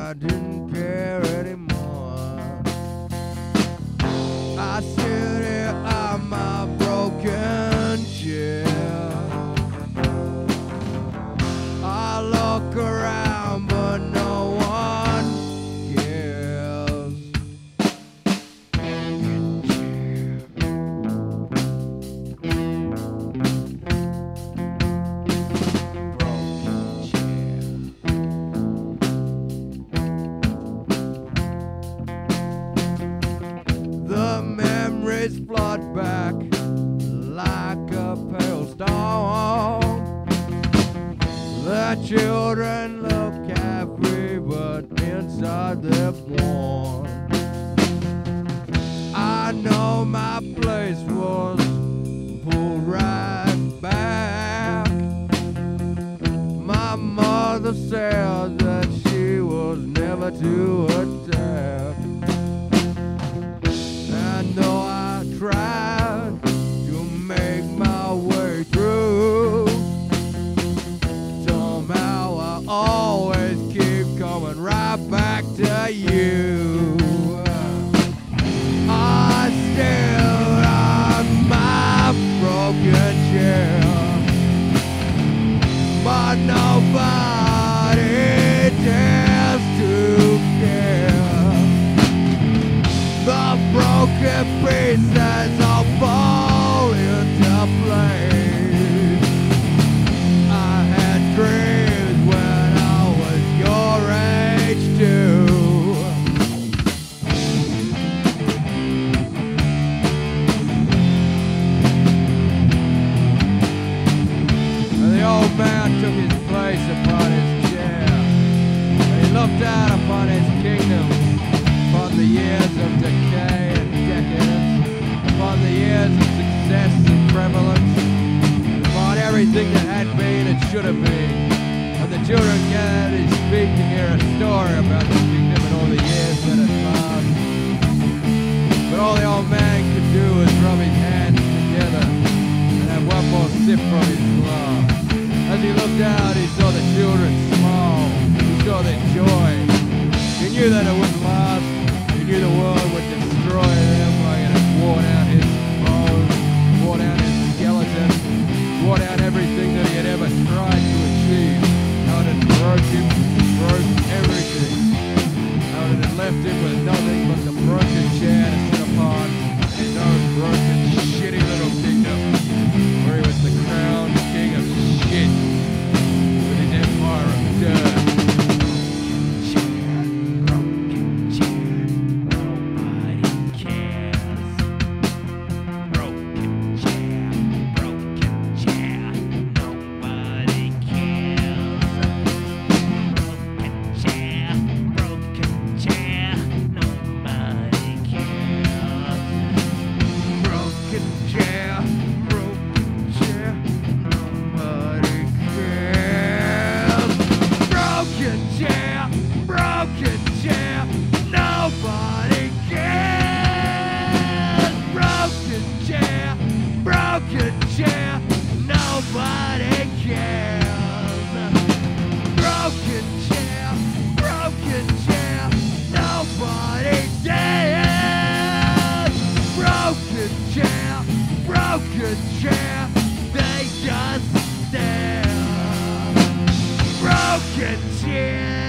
I didn't care anymore. I sit here on my broken chair. I look around but no one cares. Broken chair. The memories flood back like a pale stone. The children look happy, but inside they're born. I know my place was pulled right back. My mother said that she was never to attack. And though I tried to make my way through, somehow I always keep coming right back to you. I still on my broken chair, but nobody dares to care. The broken pieces all fall into place. I had dreams when I was your age too. And the old man took his place upon his chair, and he looked out upon his kingdom, upon the years of decay and decadence, upon the years of success and prevalence, upon everything that had been and should have been. And the children gathered at his feet to hear a story about the kingdom and all the years that had passed. But all the old man could do was rub his hands together and have one more sip from his glass. As he looked out, he saw the children smile, he saw their joy. He knew that it wouldn't last. He knew the world would destroy them like it had worn out his bones, worn out his skeleton, worn out everything that he had ever tried to achieve. How it had broke everything. How it had left him with nothing but the broken chair to sit upon in his own broken, shitty little kingdom, where he was the crowned king of shit with his empire of dirt. Broken chair, they just stare. Broken chair.